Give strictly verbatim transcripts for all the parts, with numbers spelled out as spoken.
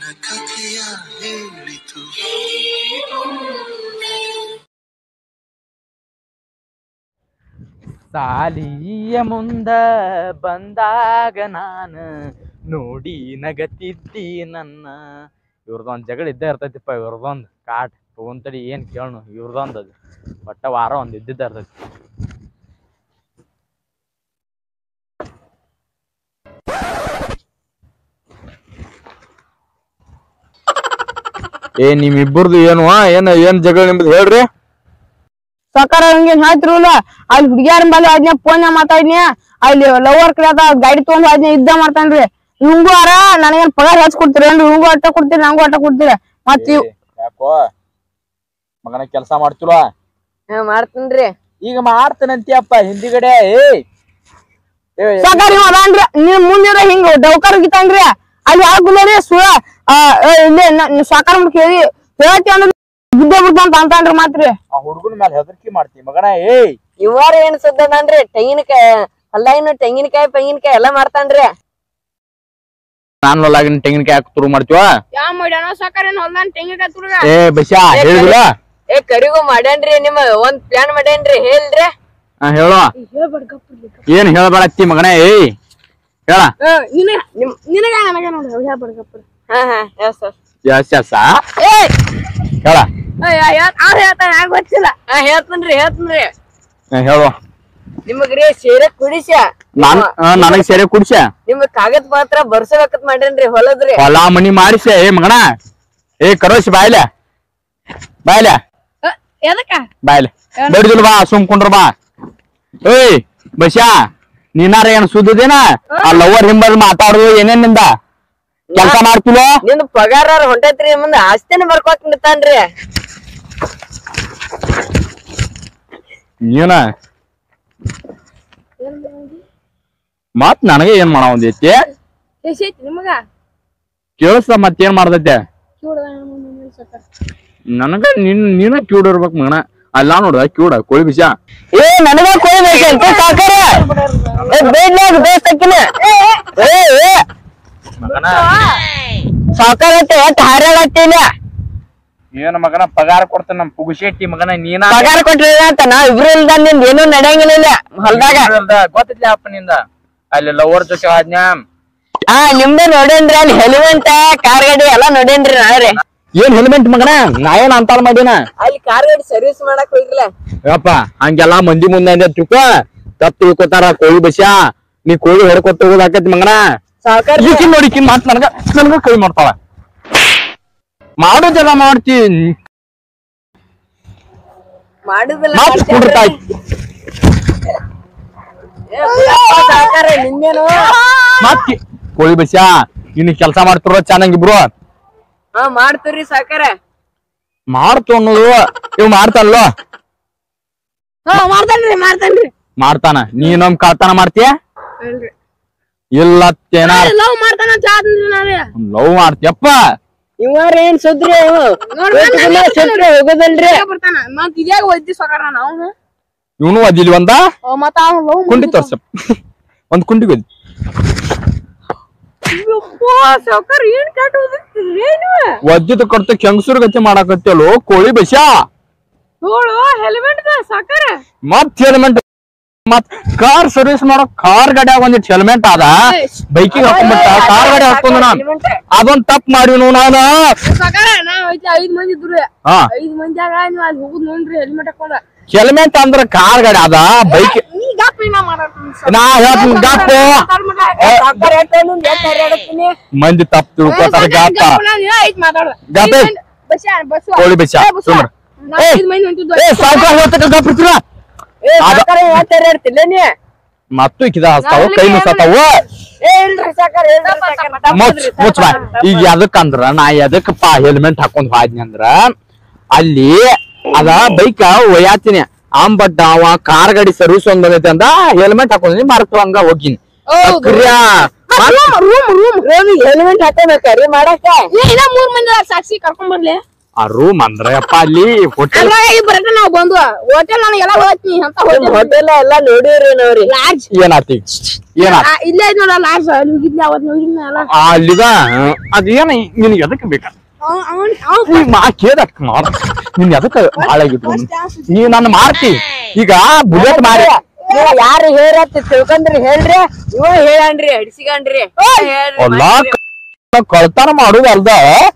ಸಾಲಿಯ ಮುಂದ ಬಂದಾಗ ನಾನು ನೋಡಿ ನಗತಿದ್ದಿ ನನ್ನ. ಇವ್ರದೊಂದು ಜಗಳ ಇದ್ದೇ ಇರ್ತೈತಿಪ್ಪ. ಇವ್ರದೊಂದು ಕಾಟ್ ತಗೊಂತಡಿ ಏನ್ ಕೇಳನು ಇವ್ರದೊಂದು ಅದು ಒಟ್ಟ ವಾರ ಒಂದ್ ಇದ್ದಿದ್ದ ಇರ್ತೈತಿ. ಏ ನಿಮ್ ಇಬ್ಬರದು ಏನು ಏನ್ ಏನ್ ಜಗಳ ನಿಮ್ದು ಹೇಳ್ರಿ. ಸಕಾರ ಹಂಗೇನ್ ಹೇಳ್ತಿರಲ್ಲ, ಅಲ್ಲಿ ಹುಡುಗಿಯಾರ ಬಲ್ಲಿ ಅದ್ನ ಫೋನ್ ಮಾತಾಡ್ನಿ, ಅಲ್ಲಿ ಲವರ್ ಕಡೆ ಗಾಡಿ ತಗೊಂಡ್ ಅದ್ನ ಇದ್ದ ಮಾಡ್ತಾನ್ರಿ. ಇವಂಗು ಅರ ನನಗೇನ್ ಪಗಾರ ಹೆಚ್ಚ ಕೊಡ್ತೀರಿ ಏನ್ರಿ? ಇವಂಗು ಅಟ್ಟ ಕೊಡ್ತೀರಿ ನಂಗೂ ಅಟ್ಟ ಕೊಡ್ತೀರಿ. ಮತ್ ಯಾಕೋ ಮಗನ ಕೆಲ್ಸ ಮಾಡ್ತಿಲ್ವ? ಮಾಡ್ತೇನ್ರಿ. ಈಗ ಮಾಡ್ತೇನಂತಿಯಪ್ಪ ಹಿಂದಿಗಡೆ. ಸಕಾರ ಇವ ಅದಾನ್ರಿ ನೀವ್ ಮುಂದಿರ ಹಿಂಗ ಡೌಕರ್ ಗಿತಾನ್ರಿ. ಅಲ್ಲಿ ಆಗುಲ್ಲರಿ ಸುಳ ಇಲ್ಲಿ ಸಾಕಾರ ಕೇಳಿ ಹೇಳ್ತಿ ಅಂದ್ರೆ ಬುದ್ಧ ಬುದ್ಧ ಅಂತ ಅಂತಾನ್ರಿ ಮಾತ್ರಿ. ಆ ಹುಡುಗನ ಮೇಲೆ ಹೆದರ್ಕಿ ಮಾಡ್ತಿ ಮಗನ. ಏಯ್ ಇವಾರ ಏನ್ ಸದ್ದನ್ರಿ ತೆಂಗಿನಕಾಯಿ ಹೊಲ್ಲಾಗಿನ ತೆಂಗಿನಕಾಯಿ ಪೆಂಗಿನಕಾಯಿ ಎಲ್ಲಾ ಮಾಡ್ತಾನ್ರಿ. ನಾನ್ ಹೊಲ್ಲಾಗಿನ ತೆಂಗಿನಕಾಯಿ ಹಾಕಿ ತುರು ಮಾಡ್ತೀವ. ಯಾವ ಮಾಡ್ಯಾನ ಸಾಕಾರ ಏನ್ ಹೊಲ್ದಾನ ತೆಂಗಿನಕಾಯಿ ತುರುಗ? ಏ ಬಸ್ಯಾ ಹೇಳಿಲ್ಲ. ಏ ಕರಿಗೂ ಮಾಡ್ಯಾನ್ರಿ. ನಿಮ್ಮ ಒಂದ್ ಪ್ಲಾನ್ ಮಾಡ್ಯಾನ್ರಿ ಹೇಳ್ರಿ. ಹಾ ಹೇಳು. ಏನ್ ಹೇಳ್ಬೇಡತ್ತಿ ಮಗನ. ಏಯ್ ಹೇಳ. ನಿನಗ ಹೇಳ್ಬಡ್ಗಪ್ಪ. ಹಾ ಹಾ ಎಸ್ ಎಸ್ ಎಸ್ ಹೇಳ. ಗೊತ್ತಿಲ್ಲ. ಹೇಳ್ತನ್ರಿ ಹೇಳ್ತನ್ರಿ ಹೇಳು. ನಿಮಗ್ರಿ ಸೇರೆ ಕುಡಿಸ ನಾನ್ ನನಗ್ ಸೇರೆ ಕುಡ್ಸ ನಿಮ್ ಕಾಗದ ಪತ್ರ ಬರ್ಸಬೇಕತ್ ಮಾಡ್ಯಾನ್ರಿ ಹೊಲದ್ರಿ. ಹೊಲ ಮನಿ ಮಾಡಿಸ. ಏ ಮಗನ ಏ ಕರೋಸಿ ಬಾಯ್ಲೆ ಬಾಯ್ಲೆ ಬಾಯ್ಲೆ ಬೇಡಿದಿಲ್ ಬಾ ಸುಮ್ಕೊಂಡ್ರ ಬಾ. ಏಯ್ ಬಸ್ಯಾ ನೀನಾರ ಏನ್ ಸುದ್ದೇನ ಆ ಲವರ್ ಹಿಂಬಲ್ ಮಾತಾಡುದು ಏನೇನ್ ನಿಂದ ಕೆಲ್ಸ ಮಾಡ್ತಿಲ್ಲ. ನಿನ್ ಪಗಾರ ಹೊಂಟೈತ್ರಿ ಮುಂದ ಆಸ್ತಿನ ಬರ್ಕೋಕ್ ನಿಂತಾನ್ರಿ. ಏನ ಮತ್ ನನಗೆ ಏನ್ ಮಾಡ ಒಂದೈತಿ ನಿಮಗ ಕೇಳಿಸ್ತ ಮತ್ತೇನ್ ಮಾಡ್ದೈತೆ ನನಗ ನಿನ್ ನೀನ ಕ್ಯೂಡ್ ಇರ್ಬೇಕ್ ಮಗನ. ಅಲ್ಲ ನೋಡ ಕ್ಯೂಡ ಕೋಳಿ ಬಿಸ. ಏ ನನಗ ಕೋಳಿ ಬೇಕಂತ ಸಾಕಾರ ಸಾಕಾರ ಎಷ್ಟ್ ಹಾರಾಗತ್ತಿಲ್ಲ. ಏನ ಮಗನ ಪಗಾರ ಕೊಡ್ತಾನ ನಮ್ ಪುಗುಶೆಟ್ಟಿ ಮಗನ. ನೀನ ಪಗಾರ ಕೊಟ್ರಿ ಅಂತ ನಾವ್ ಇಬ್ರು ಇಲ್ದ ನಿಂದ ಏನು ನಡೆಯಂಗಿಲ್ಲ ಹೊಲ್ದಾಗ. ಗೊತ್ತಿಲ್ಲ ಅಪ್ಪ ನಿಂದ ಅಲ್ಲಿ ಲವರ್ ಜೊತೆ ಆದ್ನ್ಯಾ. ಹಾ ನಿಮ್ದೇ ನೋಡೇನ್ರಿ ಅಲ್ಲಿ ಹೆಲಿಮೆಂಟ್ ಕಾರ್ ಗಾಡಿ ಎಲ್ಲಾ ನೋಡೇನ್ರಿ ನಾವ್ರಿ. ಏನ್ ಹೆಲ್ಮೆಟ್ ಮಗನ ನಾ ಏನ್ ಅಂತಾರ ಮಾಡಿನ ಅಲ್ಲಿ ಕಾರ್ ಗಾಡಿ ಸರ್ವಿಸ್ ಮಾಡಕ್ ಹೋಗಿಲ್ಲ ಯಪ್ಪ. ಹಂಗೆಲ್ಲಾ ಮಂದಿ ಮುಂದೆ ಅಂದ ತಿಳ್ಕ ತಪ್ಪ ತಿಳ್ಕೊತಾರ. ಕೋಳಿ ಬಸ್ಯಾ ನೀ ಕೋಳಿ ಹೊಡ್ಕೊತ ಹೋಗೋದ್ ಆಕೈತಿ ಮಗನ. ಈಕಿನ್ ನೋಡಿಕಿನ್ ಮಾತ್ ನನಗ ನನಗ ಕೈ ಮಾಡ್ತಾಳ. ಮಾಡೋದೆಲ್ಲ ಮಾಡ್ತಿ ಮಾಡುದಿಲ್ಲ ನಿಂದೇನು ಮತ್ ಕೋಳಿ ಬಸ್ಯಾ ಇನ್ ಕೆಲ್ಸ ಮಾಡ್ತಿರೋ ಚೆನ್ನಾಗಿಬ್ರು. ಹಾ ಮಾಡ್ತೀವ್ರಿ ಸಾಕಾರ. ಮಾಡ್ತು ಅನ್ನೋದು ಇವ್ ಮಾಡ್ತಾನಲ್ಲೋ. ಹಾ ಮಾಡ್ತಾನ್ರಿ ಮಾಡ್ತಾನ್ರಿ ಮಾಡ್ತಾನ. ನೀ ನಮ್ ಕಳ್ತನ ಮಾಡ್ತೀಯ ಇಲ್ಲ ಲವ್ ಮಾಡ್ತಾನ ಲವ್ ಮಾಡ್ತೀಯಪ್ಪ. ಇವಾರ ಏನ್ ಸುದ್ರಿ ಹೋಗೋದಲ್ರಿ. ಇವನು ಅದಿಲ್ ಒಂದ ಕುಂಡಿ ತೋರ್ಸ ಒಂದ್ ಕುಂಡಿ ಒದ್ದಿ. ಒದ್ದಿದ ಕೊಡ್ತ ಕೆಂಗಸೂರ್ ಗತಿ ಮಾಡಾಕತ್ತಲ್ಲೋ ಕೋಳಿ ಬಸ್ಯಾ. ಮತ್ ಹೆಲ್ಮೆಟ್ ಮತ್ ಕಾರ್ ಸರ್ವಿಸ್ ಮಾಡೋ ಕಾರ್ ಗಾಡಿ ಒಂದಿಟ್ ಹೆಲ್ಮೆಟ್ ಅದ ಬೈಕಿಗೆ ಹಾಕೊಂಡ್ಬಿಟ್ಟ ಕಾರ್ ಗಾಡಿ ಹಾಕೊಂಡ್ ನಾನ್ ಅದೊಂದ್ ತಪ್ಪ ಮಾಡಿವ್ನು ನಾನು. ಐದ್ ಮಂದಿ ಇದ್ರು ಐದ್ ಮಂದಿಯಾಗ ನೀವ್ ಅಲ್ಲಿ ಹೋಗುದ್ ನೋಡ್ರಿ ಹೆಲ್ಮೆಟ್ ಹಾಕೊಂಡ. ಹೆಲ್ಮೆಟ್ ಅಂದ್ರ ಕಾರ್ ಗಾಡಿ ಅದ ಬೈಕ್ ನಾ ಹೇಳ್ತೀನಿ ಗಾಪ. ಮಂದಿ ತಪ್ಪ ತಿಳ್ಕೊತಾರ ಗಾಪ ಗಾಪ ಕೋಳಿ ಬಸ್ಯಾ ಸುಮ್ರ. ಮತ್ತು ಇಕ್ಕಿದ ಹಸ್ತಾವ ಕೈನು ಸತಾವ. ಮುಚ್ ಮುಚ್ ಬಾ. ಈಗ ಎದಕ್ಕಂದ್ರ ನಾ ಎದಕ್ಕಪ್ಪ ಹೆಲ್ಮೆಟ್ ಹಾಕೊಂಡ್ ಹೋದ್ನಿ ಅಂದ್ರ ಅಲ್ಲಿ ಅದ ಬೈಕ್ ಒಯ್ಯಾತೀನಿ ಅಂಬಟ್ ಅವ ಕಾರ್ ಗಾಡಿ ಸರ್ವಿಸ್ ಒಂದ್ ಬಂದೈತಿ ಅಂದ ಹೆಲ್ಮೆಟ್ ಹಾಕೊಂಡಿ ಮಾರ್ಕ ಹಂಗ ಹೋಗಿನಿ. ಹೆಲ್ಮೆಟ್ ಹಾಕೋಬೇಕ್ರಿ ಮಾಡಾಕ ಮೂರ್ ಮಂದಿ ಸಾಕ್ಷಿ ಕರ್ಕೊಂಡ್ ಬರ್ಲಿ. ಆ ರೂಮ್ ಅಂದ್ರೆ ಅಪ್ಪ ಅಲ್ಲಿ ಹೋಟೆಲ್ ಬರಕ ನಾವ್ ಬಂದು ಹೋಟೆಲ್ ನನಗೆಲ್ಲ ಹೋಗ್ತೀನಿ ಅಂತ ಹೋಟೆಲ್ ಎಲ್ಲಾ ನೋಡಿವ್ರಿ ನಾವ್ರಿ ಲಾಡ್ಜ್ ಏನಾತಿ ಏನಾತ ಇಲ್ಲೇ ನೋಡ ಲಾಡ್ಜ್ ಅಲ್ಲಿ ಹೋಗಿದ್ನಿ ಅವತ್ ನೋಡಿದ್ನಲ್ಲ ಅಲ್ಲಿದ ಅದೇನ ನಿನ್ಗೆ ಎದಕ್ ಬೇಕಾ ಮಾ ಕೇದಕ್ ಮಾಡ ನಿನ್ ಎದಕ್ ಹಾಳಾಗಿತ್ತು ನೀ ನನ್ನ ಮಾಡ್ತಿ ಈಗ ಬುಲೆಟ್ ಮಾರಿ ಯಾರು ಹೇಳತ್ ತಿಳ್ಕೊಂಡ್ರಿ ಹೇಳ್ರಿ ಇವ ಹೇಳನ್ರಿ ಹಡಿಸಿಗನ್ರಿ ಕಳ್ತಾನ ಮಾಡುದ ಅಲ್ದ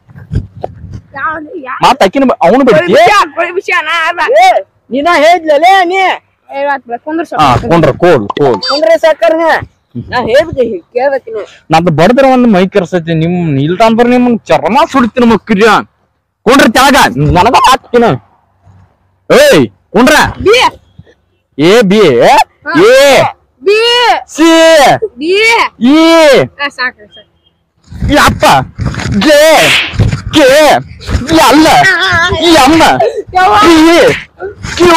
ಮತ್ತ ಅಕ್ಕಿನ ಅವನು ಬಿಡ್ತಿ ನೀನ ಹೇಳಿದ್ಲೇ ನೀ ಕೊಂಡ್ರ ಕೋಲ್ ಕೋಲ್ ಕುಂಡ್ರಿ ಸಾಕರ್ ನಾ ಹೇಳ್ಬೇಕು ಕೇಳ್ಬೇಕು ನೀವು ನಂದು ಬಡದ್ರ ಒಂದ್ ಮೈ ಕೆರ್ಸೈತಿ ನಿಮ್ ಇಲ್ತಂದ್ರ ನಿಮ್ ಚರ್ಮ ಸುಡಿತೀನಿ ಮಕ್ಕಿರ್ಯ ಕೊಂಡ್ರ ತ್ಯಾಗ ನನಗ ಹಾಕ್ತೀನ ಏಯ್ ಕೊಂಡ್ರ A B A B C B E ಸಾಕು ಸಾಕು ಅಪ್ಪ J K L M P Q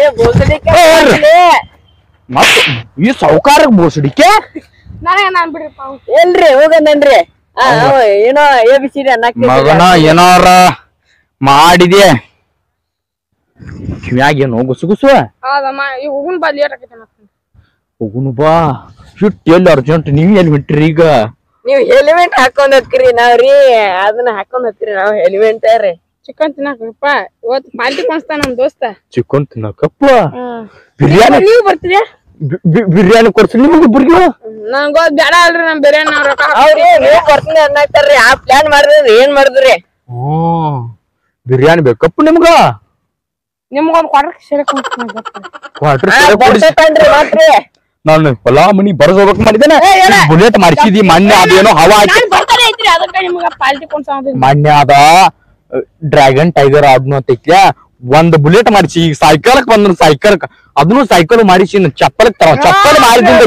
ಮತ್ತ ಈ ಸೌಕಾರಕ್ ಬೋಸಡಿಕೆ ನನಗೆ ನಾನ್ ಬಿಡ್ರಿಪ್ಪ ಎಲ್ರಿ ಹೋಗನ್ರಿ ಏನೋ ಎ ಬಿ ಸಿ ಡಿ ಅನ್ನಕ್ ಮಗನ ಏನಾರ ಮಾಡಿದೆ ಕಿವ್ಯಾಗ ಏನೋ ಗುಸು ಗುಸು ಹೌದಮ್ಮ ಈ ಹೋಗುನ್ ಬಾ ಲೇಟ್ ಆಗೈತೆ ಹೋಗುನು ಬಾ ಶಿಟ್ ಎಲ್ಲಿ ಅರ್ಜೆಂಟ್ ನೀವ್ ಎಲ್ಲಿ ಬಿಟ್ರಿ ಈಗ ನೀವ್ ಹೆಲ್ಮೆಟ್ ಹಾಕೊಂಡ್ ಹೋಗ್ತೀರಿ ನಾವ್ರಿ ಅದನ್ನ ಹಾಕೊಂಡ್ ಹೋಗ್ತೀರಿ ನಾವ್ ಹೆಲ್ಮೆಟ್ ರೀ ಚಿಕನ್ ತಿನ್ನಕಪ್ಪ ಇವತ್ತು ಪಾಲ್ಟಿ ಕೊಣಿಸ್ತಾನ ನಮ್ ದೋಸ್ತ ಚಿಕನ್ ತಿನ್ನಕಪ್ಪ ಬಿರಿಯಾನಿ ನೀವ್ ಬರ್ತೀರಿ ಬಿರಿಯಾನಿ ಕೊಡ್ಸಿ ನಿಮ್ಗೆ ಬಿರ್ಗಿ ನಂಗ ಬೇಡ ಅಲ್ರಿ ನಮ್ ಬಿರಿಯಾನಿ ಅವ್ರ ಅವ್ರಿ ನೀವ್ ಬರ್ತೀನಿ ಅನ್ನಕ್ತಾರ್ರಿ ಆ ಪ್ಲಾನ್ ಮಾಡಿದ್ರಿ ಏನ್ ಮಾಡಿದ್ರಿ ಹ್ಮ್ ಬಿರಿಯಾನಿ ಬೇಕಪ್ಪ ನಿಮ್ಗ ನಿಮ್ಗೊಂದ್ ಕ್ವಾರ್ಟರ್ ಸೇರಕ್ ಕ್ವಾರ್ಟರ್ ಮಾತ್ರಿ ನಾನು ಹೊಲ ಮನಿ ಬರದ್ ಹೋಗ್ಬೇಕು ಮಾಡಿದ್ದೇನೆ ಬುಲೆಟ್ ಮಾಡಿಸಿದಿ ಮೊನ್ನೆ ಅದೇನೋ ಹವಾ ಮೊನ್ನೆ ಅದ ಡ್ರ್ಯಾಗನ್ ಟೈಗರ್ ಅದನ್ನು ಅಂತೈತ್ಯ ಒಂದ್ ಬುಲೆಟ್ ಮಾಡಿಸಿ ಈಗ ಸೈಕಲ್ ಬಂದ್ ಸೈಕಲ್ ಅದನ್ನು ಸೈಕಲ್ ಮಾಡಿಸಿ ಚಪ್ಪಲ್ ತರ ಚಪ್ಪಲ್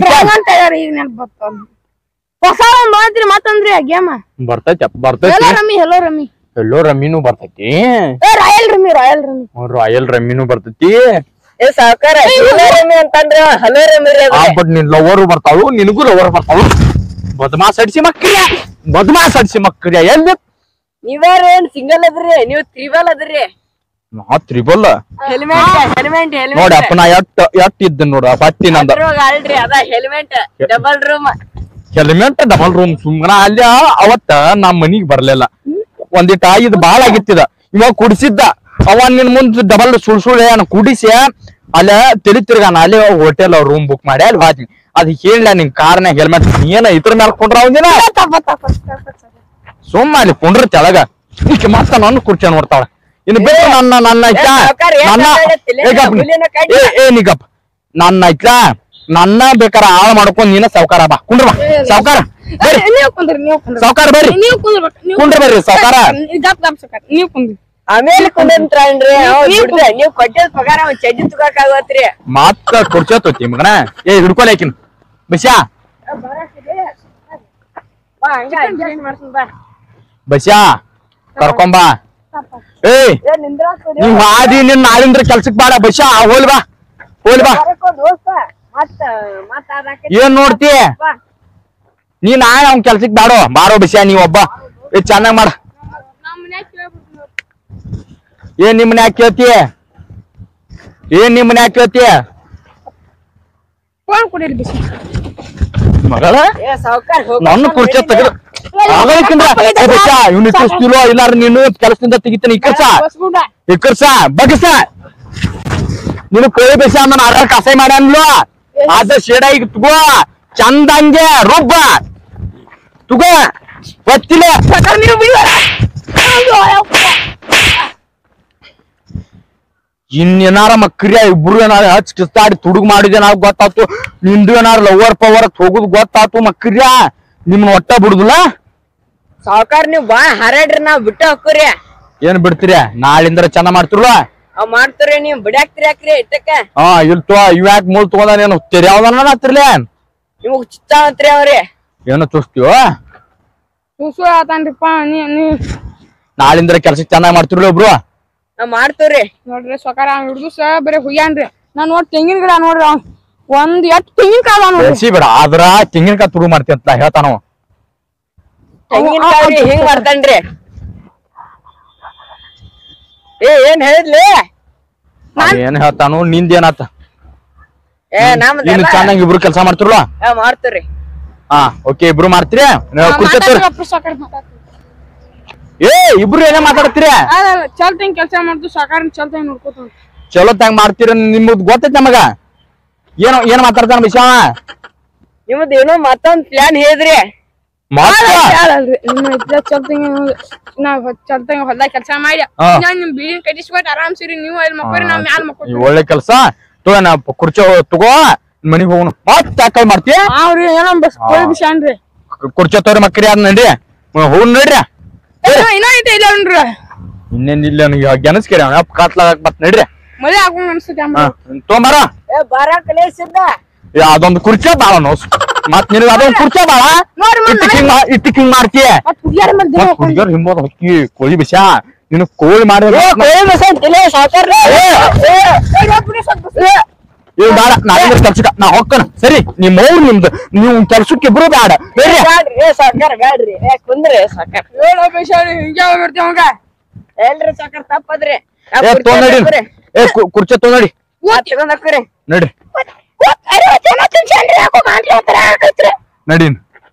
ಮಾಡಿದ್ರಿ ಮತ್ತಂದ್ರಿ ಗೇಮ್ ಬರ್ತೈತಿ ಬರ್ತೈತಿ ರಮ್ಮಿ ಹೆಲೋ ರಮ್ಮಿ ಎಲ್ಲೋ ರಮ್ಮಿನೂ ಬರ್ತೈತಿ royal rummy royal rummy royal ರಮ್ಮಿನೂ ಬರ್ತೈತಿ ಏ ಸಾವ್ಕಾರ ರಮ್ಮಿ ಅಂತಂದ್ರ ಹಲೋ ರಮ್ಮಿ ಬಟ್ ನಿನ್ ಲವರ್ ಬರ್ತಾಳು ನಿನಗೂ ಲವರ್ ಬರ್ತಾಳು ಬದಮಾಸ್ ಅಡ್ಸಿ ಮಕ್ಕಳ ಬದಮಾಸ್ ಅಡ್ಸಿ ಮಕ್ಕಳ ಎಲ್ಲಿ ನೀವೇನ್ ಸಿಂಗಲ್ ಅದ್ರಿ ನೀವ್ ತ್ರಿಬಲ್ ಅದ್ರಿ ನಾ ತ್ರಿಬಲ್ ಹೆಲ್ಮೆಟ್ ಹೆಲ್ಮೆಟ್ ನೋಡಿ ಅಪ್ಪ ನಾ ಎಟ್ ಎಟ್ ಇದ್ದ ನೋಡ ಬತ್ತಿ ನಂದ ಅಲ್ರಿ ಅದ helmet double room helmet double room ಸುಮ್ಮನ ಅಲ್ಲಿ ಅವತ್ತ ನಮ್ ಮನಿಗ್ ಬರ್ಲಿಲ್ಲ ಒಂದಿಟ ಇದು ಬಾಳ ಆಗಿತ್ತಿದ ಇವಾಗ ಕುಡಿಸಿದ್ದ ಅವ ನಿನ್ ಮುಂದ್ ಡಬಲ್ ಸುಳ್ ಸುಳ್ಳೆ ಕುಡಿಸಿ ಅಲ್ಲ ತಿಳಿ ತಿರ್ಗಾನ ಅಲ್ಲಿ ಹೋಟೆಲ್ ರೂಮ್ ಬುಕ್ ಮಾಡಿ ಅಲ್ಲಿ ಹೋದ್ನಿ ಅದ್ ಹೇಳ ನಿನ್ ಕಾರ್ನಾಗ ಹೆಲ್ಮೆಟ್ ಏನ ಇದ್ರ ಮೇಲೆ ಕೊಂಡ್ರ ಒಂದಿನ ಸುಮ್ಮ ಅಲ್ಲಿ ಕುಂಡ್ರ ತೆಳಗ ಈಕೆ ಮತ್ತ ನನ್ನ ಕುರ್ಚಿ ನೋಡ್ತಾಳ ಇನ್ನು ಬೇರೆ ನನ್ನ ನನ್ನ ಐತಾ ನನ್ನ ಏ ನಿಗಪ್ಪ ನನ್ನ ಐತಾ ನನ್ನ ಬೇಕಾರ ಹಾಳು ಮಾಡ್ಕೊಂಡ್ ನೀನ ಸಾವ್ಕಾರ ಬಾ ಕುಂಡ್ರ ಬಾ ಸಾವ್ಕಾರ ಸಾವ್ಕಾರ ಬರ್ರಿ ಕುಂಡ್ರ ಬರ್ರಿ ಸಾವ್ಕಾರ ನೀವ್ ಕುಂದ್ರಿ ಆಮೇಲೆ ಕುಂದ್ರಿ ನೀವ್ ಕೊಟ್ಟಿದ ಪಗಾರ ಚಡ್ಡಿ ತುಗಾಕಾಗತ್ರಿ ಮತ್ತ ಕುರ್ಚಿ ಹತ್ತೋತಿ ಮಗನ ಏ ಹಿಡ್ಕೊಲೇಕಿನ್ ಬಸ್ಯಾ ಬಸ್ಯಾ ಕರ್ಕೊಂಬಾ ಏ ನೀವ್ ಹಾದಿ ನಿನ್ ನಾಳಿಂದ್ರ ಕೆಲ್ಸಕ್ ಬಾಡ ಬಸ್ಯಾ ಹೋಲ್ ಬಾ ಹೋಲ್ ಬಾ ಏನ್ ನೋಡ್ತಿ ನೀ ನಾಳೆ ಅವ್ನ್ ಕೆಲ್ಸಕ್ ಬಾಡೋ ಬಾರೋ ಬಸ್ಯಾ ನೀವ್ ಒಬ್ಬ ಏ ಚೆನ್ನಾಗ್ ಮಾಡ ಏನ್ ನಿಮ್ಮನ್ನ ಯಾಕೆ ಕೇಳ್ತಿ ಏನ್ ನಿಮ್ಮನ್ನ ಯಾಕೆ ಕೇಳ್ತಿ ಮಗಳ ನನ್ನ ಕುರ್ಚಿ ತೆಗೆದು ಇವ್ನ ಇಟ್ಟಿಸ್ತಿಲೋ ಇಲ್ಲಾರ ನೀನು ಕೆಲಸದಿಂದ ತೆಗಿತಾನೆ ಇಕ್ಕರ್ಸ ಇಕ್ಕರ್ಸ ಬಗ್ಸ ನೀನು ಕೋಳಿ ಬೇಸ ನಾನು ಆರ ಕಸಾಯಿ ಮಾಡ್ಯಾನ್ಲೋ ಅದ ಶೇಡ ಈಗ ತಗೋ ಚಂದಂಗೆ ರುಬ್ಬ ತಗೋ ಗೊತ್ತಿಲ್ಲ ಇನ್ನೇನಾರ ಮಕ್ರಿಯ ಇಬ್ರು ಏನಾರ ಹಚ್ ಕಿಸ್ತಾಡಿ ತುಡುಗ್ ಮಾಡಿದೆ ನಾವ್ ಗೊತ್ತಾತು ನಿಂದು ಏನಾರ ಲವರ್ ಪವರ್ ಹೋಗುದ್ ಗೊತ್ತಾತು ಮಕ್ರಿಯ ನಿಮ್ನ ಒಟ್ಟ ಬಿಡುದಿಲ್ಲ ಸಾವ್ಕಾರ ನೀವ್ ಬಾ ಹರಡ್ರಿ ನಾವ್ ಬಿಟ್ಟ ಹೋಗ್ರಿ ಏನ್ ಬಿಡ್ತೀರಿ ನಾಳಿಂದ್ರ ಚಂದ ಮಾಡ್ತಿರ್ಲ ಅವ್ ಮಾಡ್ತೀರಿ ನೀವ್ ಬಿಡಾಕ್ತಿರಿ ಯಾಕ್ರಿ ಇಟ್ಟಕ್ಕ ಹಾ ಇಲ್ತೋ ಇವ್ಯಾಕ್ ಮೂಲ್ ತಗೊಂಡೇನು ತೆರೆಯಾವದನ್ನ ಹತ್ತಿರ್ಲಿ ನಿಮಗ್ ಚಿತ್ತ ಅಂತ್ರಿ ಅವ್ರಿ ಏನು ಚೂಸ್ತೀವ ಚೂಸು ಆತನ್ರಿಪ್ಪ ನೀ ನೀ ನಾಳಿಂದ್ರ ಕೆಲ್ಸಕ್ ಚೆನ್ನಾಗ್ ಮಾಡ್ತಿರ್ಲಿ ಒಬ್ರು ನಾವ್ ಮಾಡ್ತೀವ್ರಿ ನೋಡ್ರಿ ಸೊಕಾರ ಹಿಡ್ದು ಸ ಬರೀ ಹುಯ್ಯಾನ್ರಿ ನಾನ್ ನೋಡ್ ತೆಂಗಿನ ಗಿಡ ನೋಡ್ರಿ ಅವ್ ಒಂದ್ ಎಷ್ಟ್ ತೆಂಗಿನಕಾಯಿ ಅದಾವ ನೋಡ್ರಿ ಬೇಡ ಆದ್ರ ತೆಂಗಿನಕಾಯಿ ತುಡು ಮಾಡ್ತಿ ಅಂತ ಹೇಳ್ತಾನವ ತೆಂಗಿನಕಾಯಿ ಹಿಂಗ್ ಮಾಡ್ತಾನ್ರಿ ಏ ಏನ್ ಹೇಳಿದ್ಲಿ ಏನ್ ಹೇಳ್ತಾನು ನಿಂದ ಏನಾತ ಏ ನಮ್ದ ನೀನು ಚೆನ್ನಾಗಿ ಇಬ್ರು ಕೆಲಸ ಮಾಡ್ತಿರಲ್ಲ ಮಾಡ್ತೀರಿ ಹಾ ಓಕೆ ಇಬ್ರು ಮಾಡ್ತೀರಿ ಕುರ್ಚಿ ಏ ಇಬ್ರು ಏನೇ ಮಾತಾಡ್ತೀರಿ ಚಲ್ತಂಗ್ ಕೆಲಸ ಮಾಡ್ತು ಸಾಕಾರ ಚಲ್ತಂಗ್ ನೋಡ್ಕೋತ ಚಲೋ ತಂಗ ಮಾಡ್ತೀರ ನಿಮ್ದು ಗೊತ್ತೈತಿ ನಮಗ ಏನೋ ಏನ್ ಮಾತಾಡ್ತಾನ ವಿಷಯ ನಿಮ್ದು ಏನೋ ಮತ್ತೊಂದ್ ಪ್ಲಾನ್ ಹೇಳಿದ್ರಿ ಚಲ್ತಂಗ್ ನಾವ್ ಚಲ್ತಂಗ್ ಹೊಲ್ದಾಗ ಕೆಲಸ ಮಾಡಿ ನಿಮ್ ಬಿಲ್ಡಿಂಗ್ ಕಟ್ಟಿಸ್ಕೊಟ್ ಆರಾಮ್ ಸಿರಿ ನೀವು ಅಲ್ಲಿ ಮಕ್ಕೋರಿ ನಾವ್ ಮ್ಯಾಲ ಮಕ್ಕೋತೀವಿ ಒಳ್ಳೆ ಕೆಲಸ ತಗೋ ನಾ ಕುರ್ಚಿ ತಗೋ ಮನಿಗ್ ಹೋಗೋಣ ಮತ್ ಯಾಕೆ ಮಾಡ್ತೀಯ ಅವ್ರಿ ಏನೋ ಬಸ್ ಕೋಳಿ ವಿಷಯ ಅನ್ರಿ ಕುರ್ಚಿ ತೋರಿ ಮಕ್ಕರಿ ಅದ್ ನಡಿ ಹೋಗ್ ನಡ್ರಿ ಇನ್ನ ಐತೆ ಇಲ್ಲ ಅನ್ರಿ ಇನ್ನೇನ್ ಇಲ್ಲ ಗೆನಸ್ಕೇರಿ ಅಪ್ಪ ಕಾತ್ಲಾಗ ಬತ್ ನಡ್ರಿ ಮಳೆ ಆಗೋಣ ಅನ್ಸುತ್ತೆ ತೊಂಬಾರ ಏ ಬರಾಕ ಲೇಸಿದ್ದ ಅದೊಂದು ಕುರ್ಚಿ ಬಾಳ ನೋಸ್ ಮತ್ ನಿನಗ ಅದೊಂದ್ ಕುರ್ಚಿ ಬಾಳ ಇಟ್ಟಿಕ್ ಹಿಂಗ್ ಮಾಡ್ತೀಯ ಹುಡುಗಿಯರ್ ಹಿಂಬೋದ್ ಹೊಕ್ಕಿ ಕೋಳಿ ಬಿಸ ನೀನು ಕೋಳಿ ಮಾಡಿದ್ರೆ ಇವ್ ಬೇಡ ನಾವೇಂದ್ರ ಕೆಲ್ಸಕ್ಕ ನಾ ಹೋಗ್ತಾನ ಸರಿ ನಿಮ್ ಅವ್ರು ನಿಮ್ದು ನೀವು ಕೆಲ್ಸಕ್ಕೆ ಇಬ್ರು ಬೇಡ ಬ್ಯಾಡ್ರಿ ಸಾಕಾರ ಬ್ಯಾಡ್ರಿ ಕುಂದ್ರಿ ಸಾಕಾರ ಹೇಳೋ ಬೇಷ ಹಿಂಗೆ ಹೋಗ್ಬಿಡ್ತೀವಿ ಅವಂಗ ಎಲ್ರಿ ಸಾಕಾರ ತಪ್ಪದ್ರಿ ಏ ತೊಗೊಂಡಿ ಏ ಕುರ್ಚಿ ತೊಗೊಂಡಿ ತಗೊಂಡ್ ಹಾಕ್ರಿ ನಡ್ರಿ ನಡಿ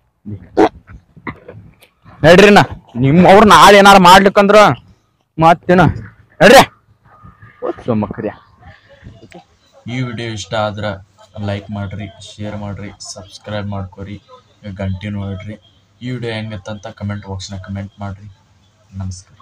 ನಡ್ರಿ ನಾ ನಿಮ್ ಅವ್ರ ನಾಳೆ ಏನಾರ ಮಾಡ್ಲಿಕ್ಕಂದ್ರ ಮತ್ತೇನ ನಡ್ರಿ ಮಕ್ಕರ್ಯ ಈ ವಿಡಿಯೋ ಇಷ್ಟ ಆದ್ರೆ ಲೈಕ್ ಮಾಡಿರಿ ಶೇರ್ ಮಾಡಿರಿ ಸಬ್ಸ್ಕ್ರೈಬ್ ಮಾಡ್ಕೊರಿ ಗಂಟೆ ನೋಡ್ರಿ ಈ ವಿಡಿಯೋ ಹೆಂಗತ್ತಂತ ಕಮೆಂಟ್ ಬಾಕ್ಸ್ನಾಗ ಕಮೆಂಟ್ ಮಾಡಿರಿ ನಮಸ್ಕಾರ.